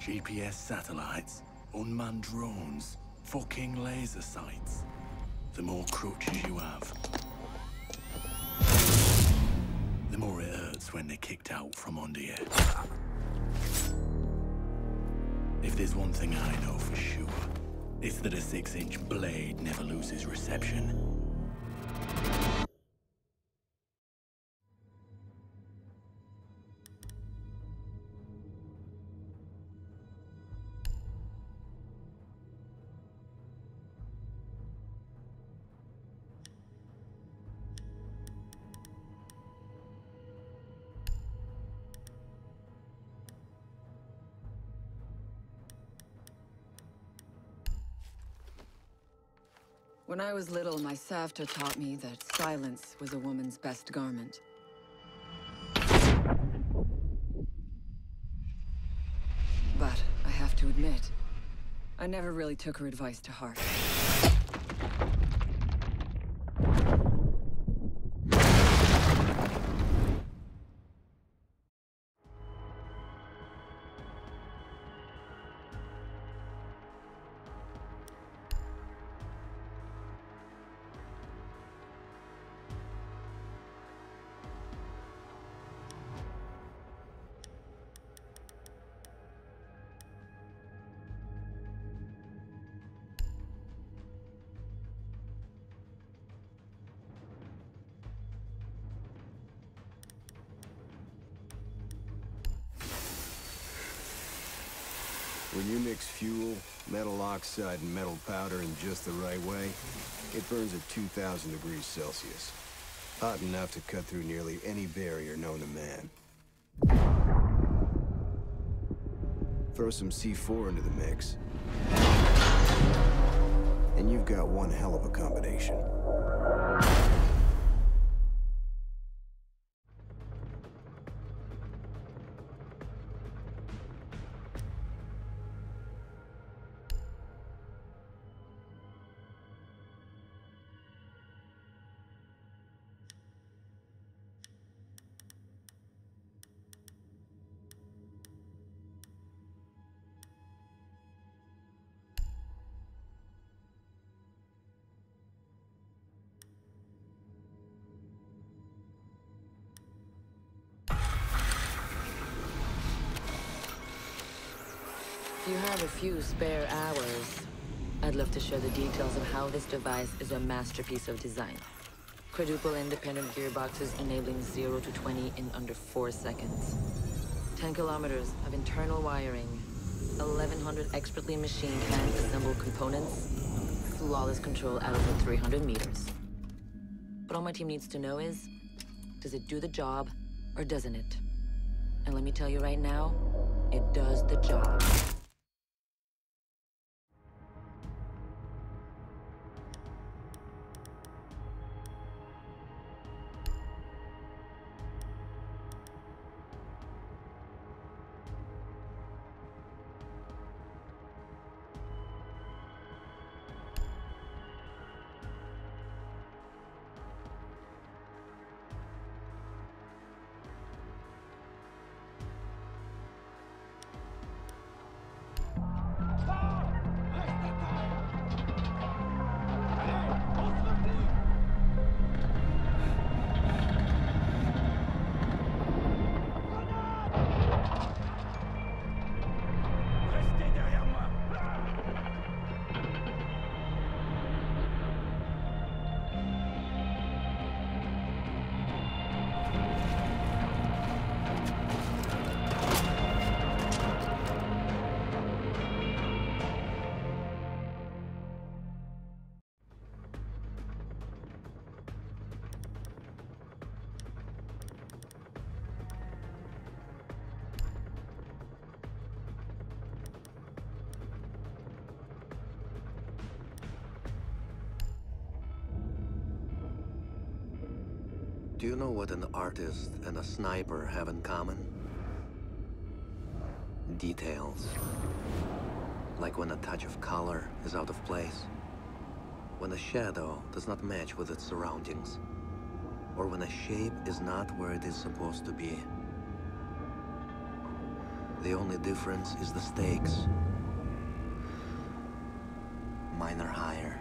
GPS satellites, unmanned drones, fucking laser sights. The more crutches you have, the more it hurts when they're kicked out from under you. If there's one thing I know for sure, it's that a 6-inch blade never loses reception. When I was little, my Savta taught me that silence was a woman's best garment. But I have to admit, I never really took her advice to heart. When you mix fuel, metal oxide, and metal powder in just the right way, it burns at 2,000 degrees Celsius. Hot enough to cut through nearly any barrier known to man. Throw some C4 into the mix, and you've got one hell of a combination. If you have a few spare hours, I'd love to share the details of how this device is a masterpiece of design. Quadruple independent gearboxes enabling 0 to 20 in under 4 seconds. 10 kilometers of internal wiring, 1,100 expertly machined hand-assembled components, flawless control at over 300 meters. But all my team needs to know is, does it do the job, or doesn't it? And let me tell you right now, it does the job. Do you know what an artist and a sniper have in common? Details. Like when a touch of color is out of place. When a shadow does not match with its surroundings. Or when a shape is not where it is supposed to be. The only difference is the stakes. Mine are higher.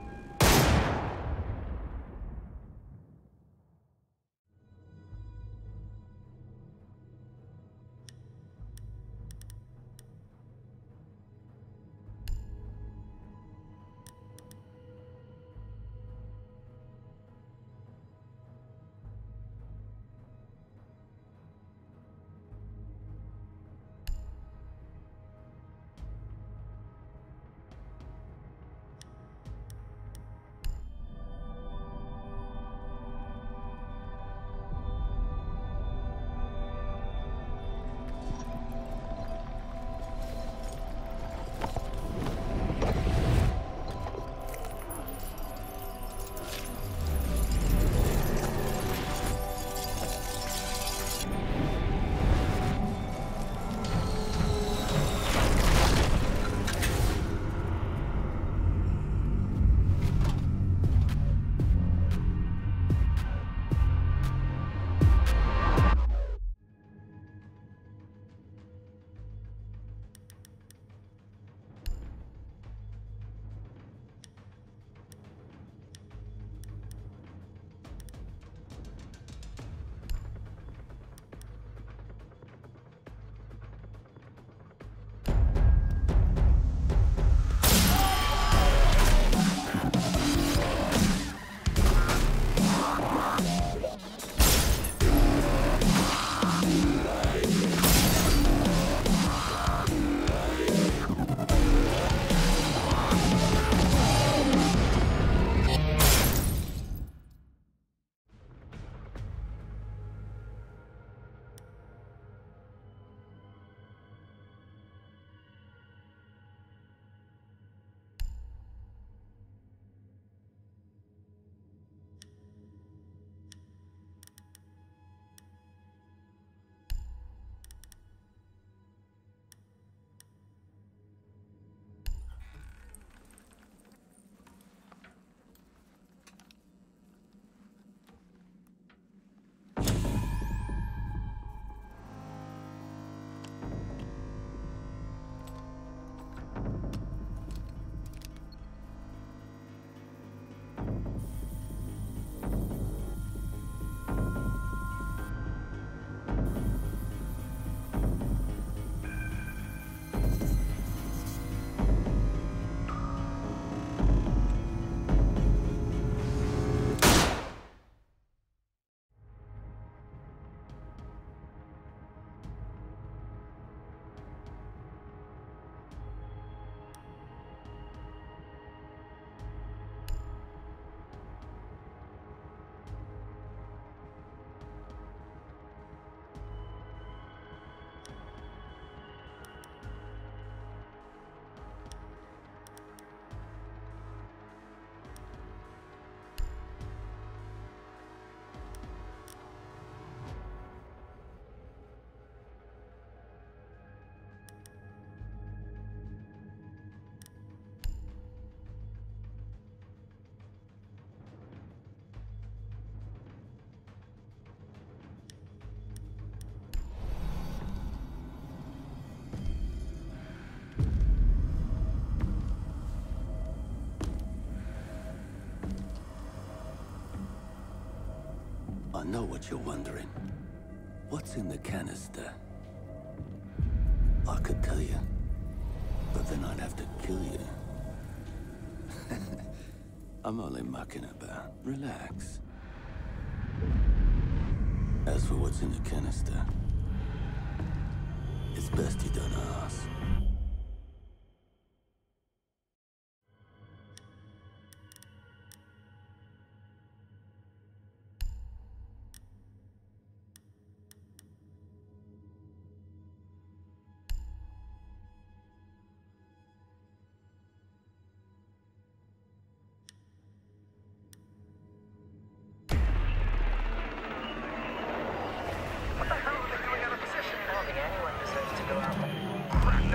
I know what you're wondering. What's in the canister? I could tell you, but then I'd have to kill you. I'm only mucking about. Relax. As for what's in the canister, it's best you don't ask. What the hell are they doing out of position? I don't think anyone deserves to go out.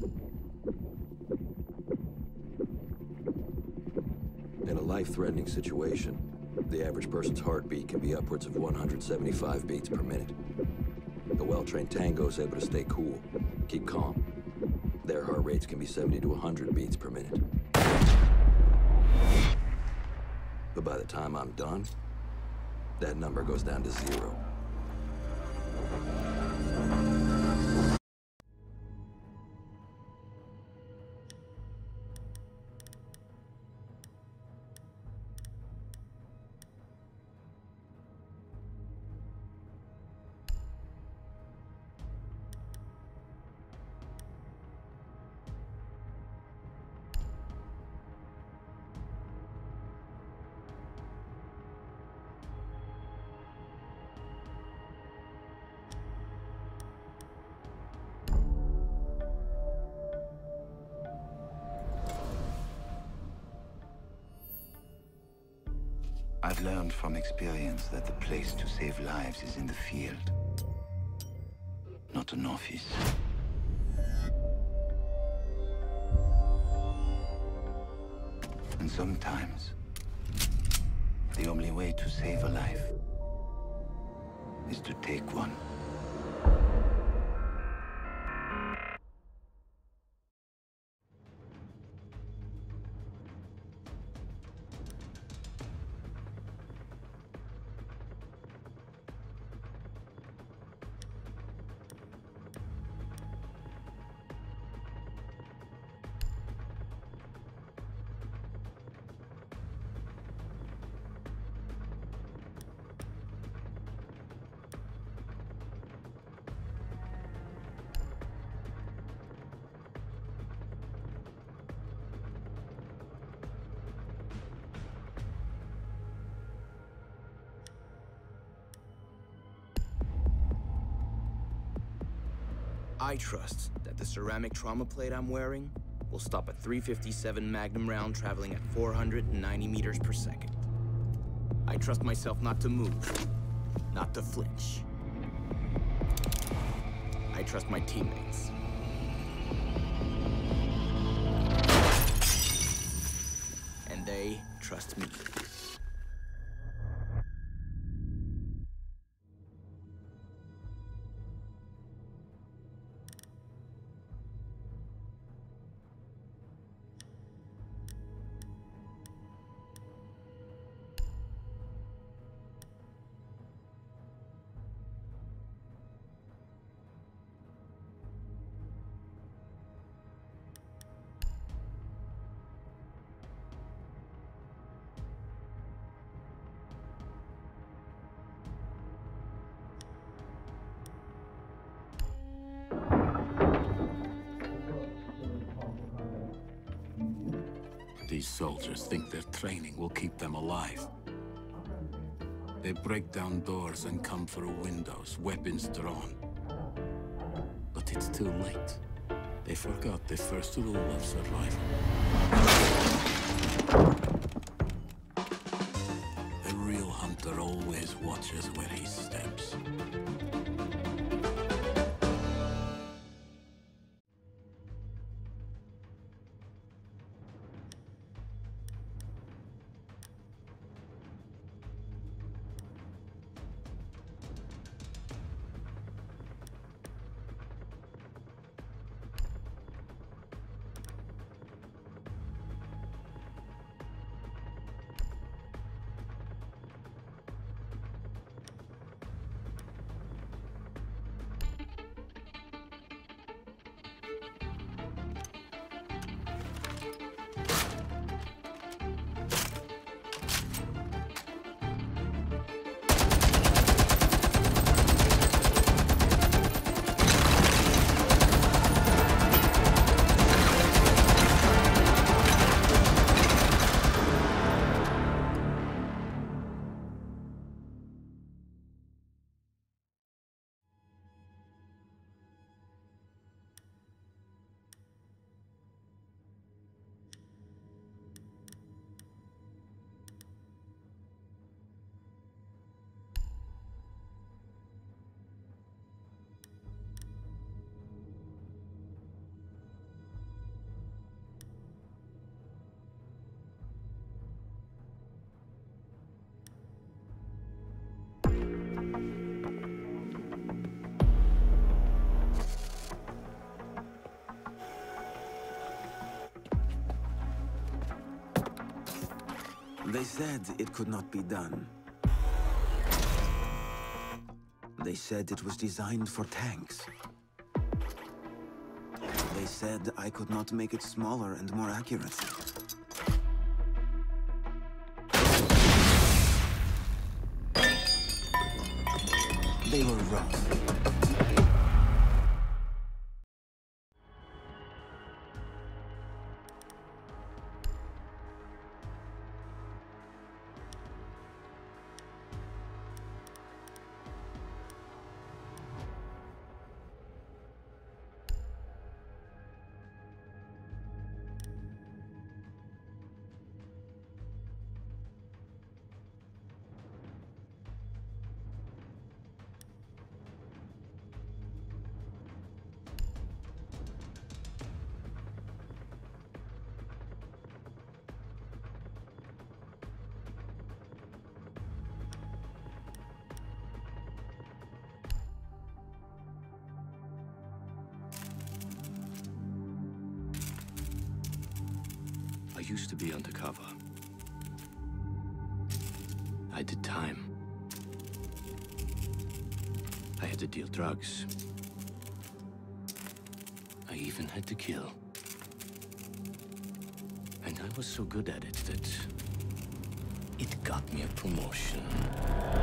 In a life-threatening situation, the average person's heartbeat can be upwards of 175 beats per minute. A well-trained tango is able to stay cool, keep calm. Their heart rates can be 70 to 100 beats per minute. But by the time I'm done, that number goes down to 0. I've learned from experience that the place to save lives is in the field, not an office. And sometimes, the only way to save a life is to take one. I trust that the ceramic trauma plate I'm wearing will stop a .357 Magnum round traveling at 490 meters per second. I trust myself not to move, not to flinch. I trust my teammates. And they trust me. These soldiers think their training will keep them alive. They break down doors and come through windows, weapons drawn. But it's too late. They forgot the first rule of survival. The real hunter always watches where he steps. They said it could not be done. They said it was designed for tanks. They said I could not make it smaller and more accurate. They were wrong. I used to be undercover. I did time. I had to deal drugs. I even had to kill. And I was so good at it that it got me a promotion.